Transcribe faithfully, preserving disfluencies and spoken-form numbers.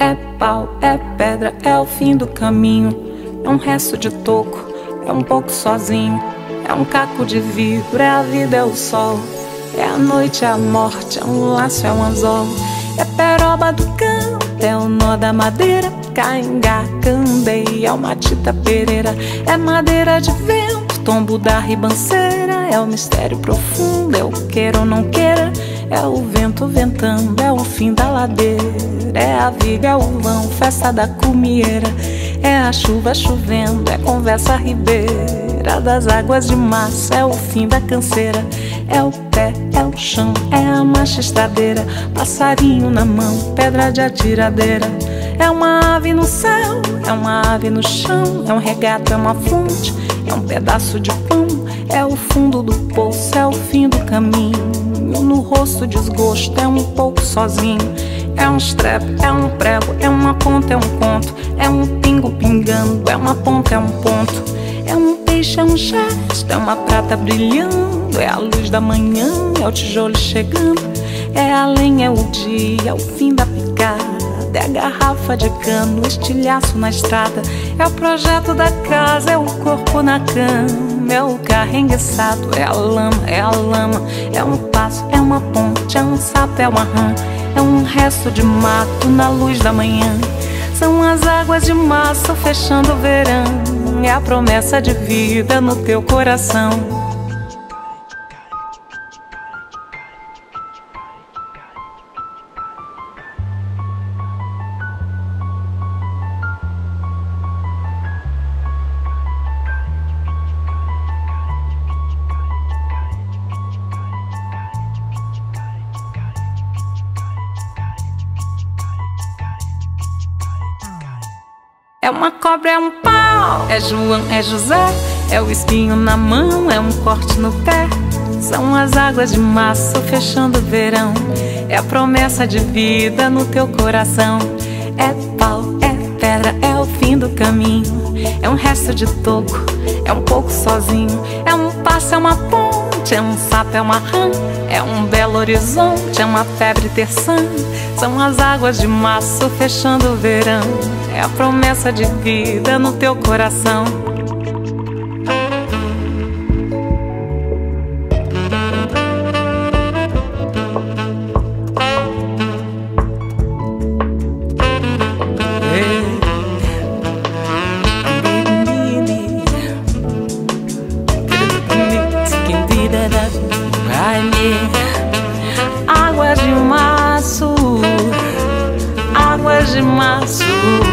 É pau, é pedra, é o fim do caminho. É um resto de toco, é um pouco sozinho. É um caco de vidro, é a vida, é o sol. É a noite, é a morte, é um laço, é um anzol. É peroba do canto, é o nó da madeira. Caingá, candeia, é uma tita pereira. É madeira de vento, tombo da ribanceira. É o mistério profundo, é o queira ou não queira. É o vento ventando, é o fim da ladeira. É a viga, é o vão, festa da cumieira. É a chuva chovendo, é conversa ribeira das águas de massa, é o fim da canseira. É o pé, é o chão, é a marcha estradeira. Passarinho na mão, pedra de atiradeira. É uma ave no céu, é uma ave no chão. É um regato, é uma fonte, é um pedaço de pão. É o fundo do poço, é o fim do caminho. No rosto desgosto, é um pouco sozinho. É um estrepe, é um prego, é uma ponta, é um conto. É um pingo pingando, é uma ponta, é um ponto. É um peixe, é um gesto, é uma prata brilhando. É a luz da manhã, é o tijolo chegando. É a lenha, é o dia, é o fim da picada. É a garrafa de cano, o estilhaço na estrada. É o projeto da casa, é o corpo na cama. É o carro enguiçado, é a lama, é a lama. É um passo, é uma ponte, é um sapo, é uma rã. É um resto de mato na luz da manhã. São as águas de março fechando o verão. É a promessa de vida no teu coração. É uma cobra, é um pau, é João, é José. É o espinho na mão, é um corte no pé. São as águas de março fechando o verão. É a promessa de vida no teu coração. É pau, é pedra, é o fim do caminho. É um resto de toco, é um pouco sozinho. É um passo, é uma ponte, é um sapo, é uma rã. É um belo horizonte, é uma febre terçando. São as águas de março fechando o verão. É a promessa de vida no teu coração. Águas de março, águas de março.